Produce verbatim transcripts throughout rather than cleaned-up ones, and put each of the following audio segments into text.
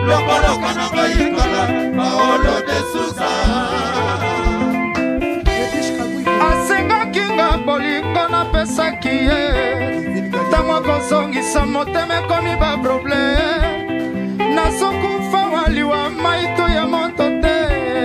lokoloka na bayikala Paolo de Souza asengaki nga bolingo napesaki ye ntango akozongisa motema ekomi baprobleme nazokufa waliwa maito ya moto te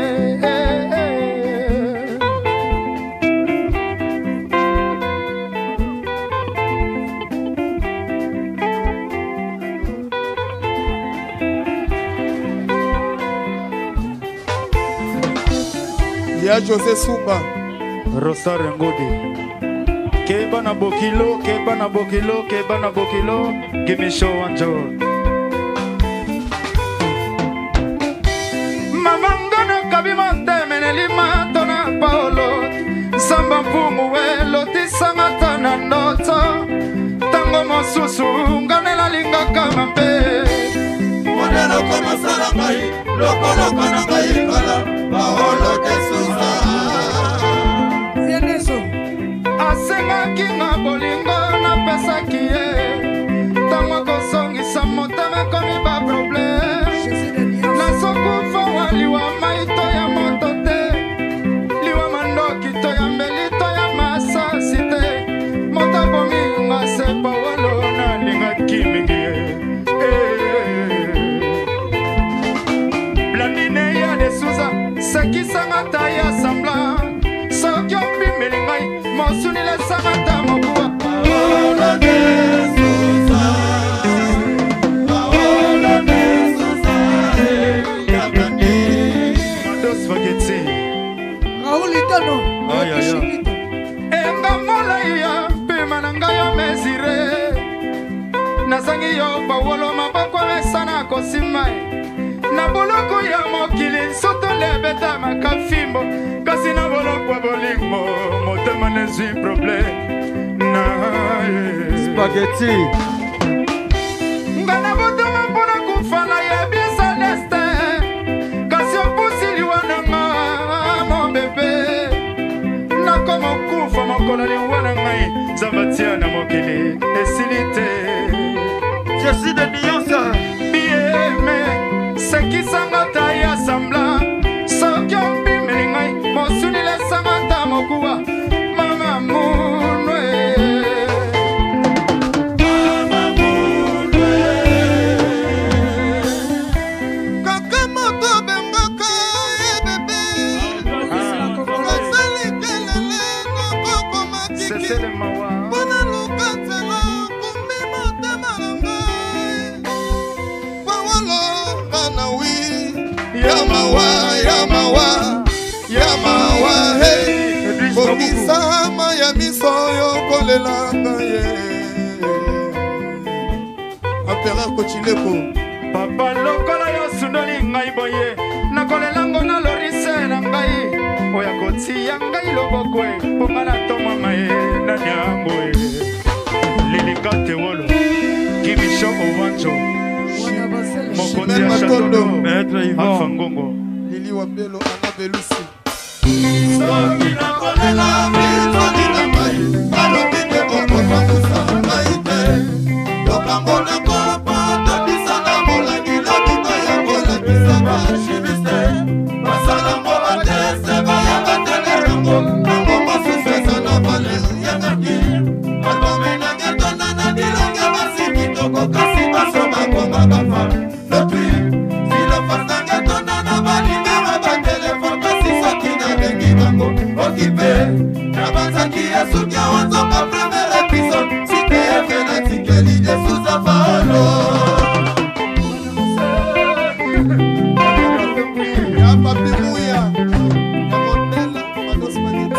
ya José Souba Rosa Rengodi Keba na bokilo, keba na bokilo, keba na bokilo Give me show one joy Mama ngana kabima temene lima tona Paolo Samba mpungu we loti sangata na ndoto Tango mosusu nganela linga kama mpe Modelo kama salamai Lokolo kana bayikala Paolo de Souza asengaki nga bolingo napesaki ye ntango akosongisa motema ekomi baprobleme nazokufa waliwa maito ya moto te liwa mandoki to ya mbeli to ya masasi te moto abominga se Paolo nalingaki mingi ye blandine ya de Souza sekisanga ta ya sambla soki opimeli ngai mosunile sangata mokuwa Paolo de Souza Paolo de Souza Yabani Mados Spaghetti Raoul Itono enga mola ya pema na ngai yo mesire nazangi yo Paolo maboko mesana kosima na boloko ya mokili nsoto lebeta makafimbo kasi na boloko bolingo motema nezwi problème na Spaghetti ngana botoma mpona kufala yebisa destin kasi opusili wana nga mobebe nakoma kufa mokolo liwana ngai zambatia na mokili esili te Jesse de Nyonsa bieme sekisanga ta ya sambla soki opimeli ngai mosunile sangata mokuwa mama munwe Mama Munwe Kaka moto bembaka ye bebe Kasali kelele na koko makiki sesele mawa Pona lukatela kumbi motema na ngai Paolo banawi Ya mawa, ya mawa, ya mawa hey Bokisama ya misoyo kolelanga ye Apera Kochileko papa lokola yo sundoli ngai boye nakolelango na lorise na ngai oya kotia ngai loboko mpo nga natomama ye na nyango ye lilikate wolo kimisho ovanjo mokonzi ya chatono alfa ngongo Lili Wambelo Ana Belusi Soki na kolela Soki na mai Alobi te boko pangusa ngai te Lokango na kopa Tobisa na molangi Lobiko ya kolakisa ba archiviste Basala mo batese Baya batele rango Nango masufesa na vale Yangaki Albome na getona na bilonge Basiki toko kasi baso Bakoma bafa Lotui Silo fasa getona na balinge Batelefon kasi soki na bengi bango Okipe Nabanzaki ya sukia wanzoka Premier episode Site efe na tikeli de Souza Paolo Ya Papi Mouya Ya Mondela Mado Spaghetti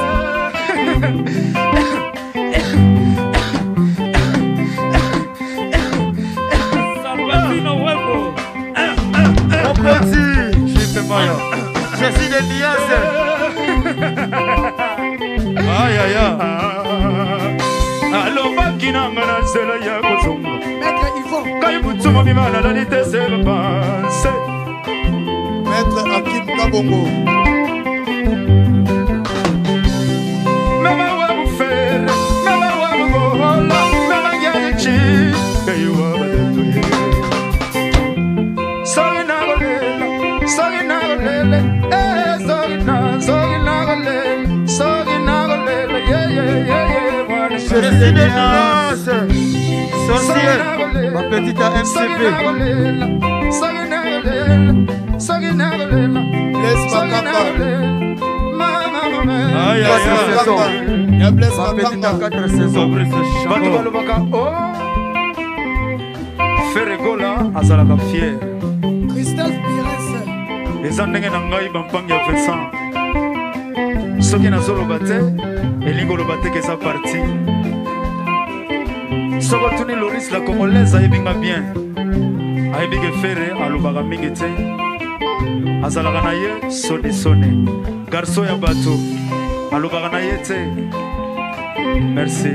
Mopoti Jipe Maya Jesse de Niaze Aïe aïe aïe alobaki nanga na nzela ya kozonga Maître Yvon kai butuma bimala lali te se bapanse Maître Hakim Kabongo mema wa bufere mema wa bugola mema ngyachi kayo wa badetuye sauna Jésus de Nias. Sorcier. Ma petite M C P. Laisse ma capa. Aïe, aïe, aïe. Il y a Blaise Makamba. quatre saisons. Bato balobaka oh. Ferregola azalaka fier. Christophe Pires. Eza ndenge na ngai bampangi ya Vincent. Soki nazoloba te, elingi oloba te keza parti. Soko tuni Loris la Congolaise ayebinga bien. Ayebike Ferre alobaka mingi te. Azalaka na ye sone sone. Garçon ya bato alobaka na ye te. Merci.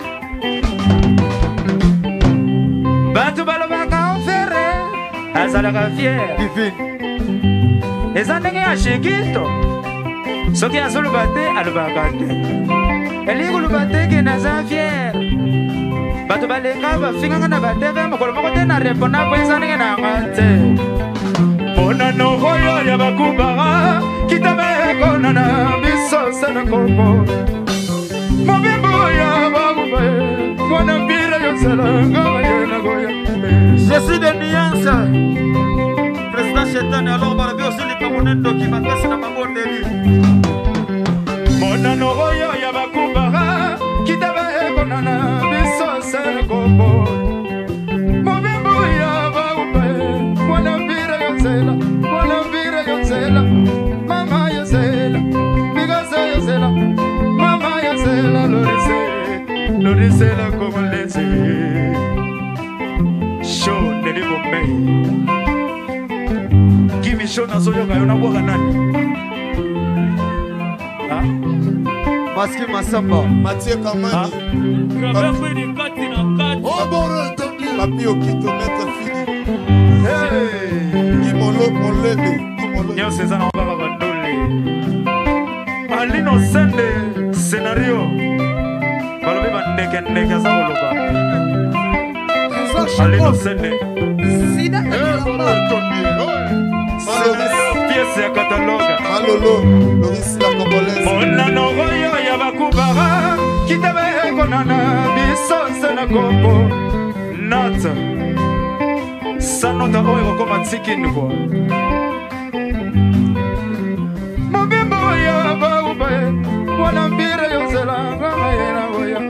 Bato balobaka Ferre azalaka fier. Divine. Eza ndenge ya shikito. Soki azoloba te alobaka te. Elingi oloba te ke naza fier. Bato balenga bafinganga na bateve mokolo moko te na repona po eza ndenge na nga te. Mpona nokoyo ya bakubaka kitabekona na biso sana koko. Mobimbo ya bakuba mwana mpira yosalanga bayena goya. Jésus de Nias. Président Chetane alors balabi aussi les Camerounais qui bakasi na mabondeli. Mpona nokoyo ya bakubaka kitabekona na biso sana koko. Mobimbo ya bakuba mwana mpira yosela mwana mpira yosela mama yosela bigasa yosela mama yosela lorise lorise la Congolaise show ndelibo mei kimi show nazoyoka yo nabwaka nani ah Maski Massamba. Mathieu Kamani. Oh bon retenu. Papi Okito, maître Fidi. hey Imolo, Molebe. Nyo seza na baba bandole Alino Sende scénario balobi bandeke ndeke aza koloba Alino Sende Sida scénario pièce ya catalogue Malolo, Loris la Congolaise. Mona nogoyo ya bakubaka kitabekonana biso sena koko nata sanota oyo ekokoma tikini kwa mobimbo ya bauba wana mbira yozelanga mayena oya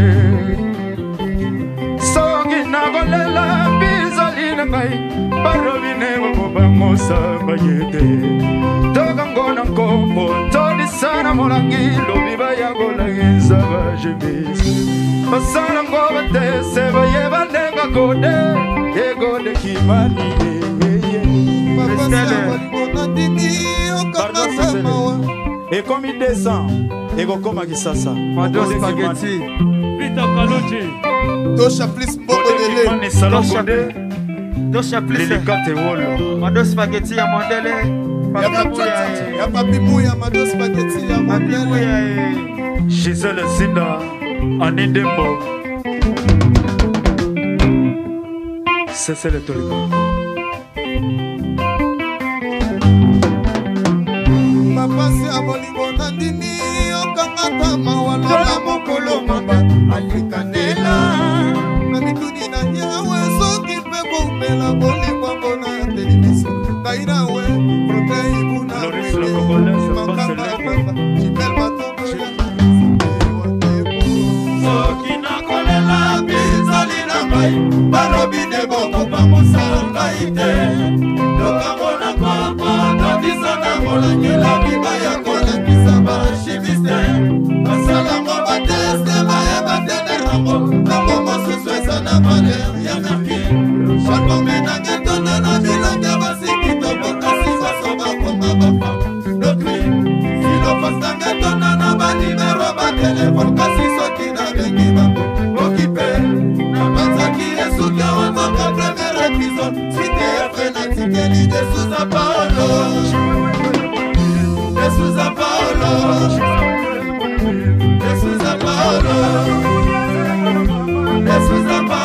soki nakolela bizali na ngai barobine bakobangosamba yete tokango na nkombo todisana molangi lobi bayakolangisa bajemisi basalango batese bayeba ndenga kode egode kimani ekomi deux cents ekokoma kisasa Mado Spaghetti. Peter Kaloji. Tosha please Mbobo Dele. Tosha please. Lilikate wolo Mado Spaghetti ya Mondele. Ya Papi Mouya, Mado Spaghetti ya Mondele. Gisele Zinda Anindembo Cessez le toliko Mapasi ya bolingo na ndimi okangata mawalola mokolo mamba alikanela na mituni na yawe soki mpe komela bolingo mpona telemiso kaina we protei buna Loris la Congolaise makanga okamba jimel matombo ya soki nakolela bizali na ngai barobine bokopamosa ngai te lokambo na koko tobisa na molangela bibaya kolakisa bashimiste basalango bateste bayeba tene yango ntango mosusu eza na valer ya merki shalkomenange tona na bilanga basiki tobokasi baso bakoma bafam dokri filofasange tona na banimero batelefone kasi soki nabengi bango okipe nabanzaki esuki awanzoka premier épisode suite efe natikeli desuza paolo desuza paolo desuza paolo desuza paolo